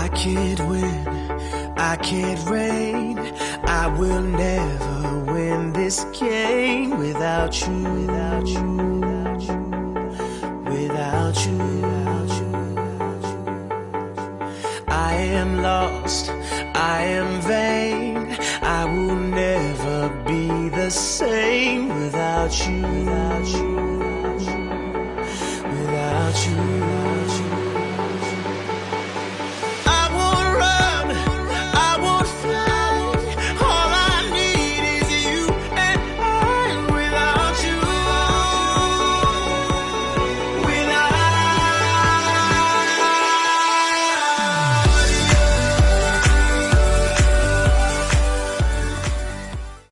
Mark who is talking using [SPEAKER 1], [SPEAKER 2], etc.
[SPEAKER 1] I can't win, I can't reign. I will never win this game without you, without you, without you, without you, without you. I am lost, I am vain. I will never be the same without you.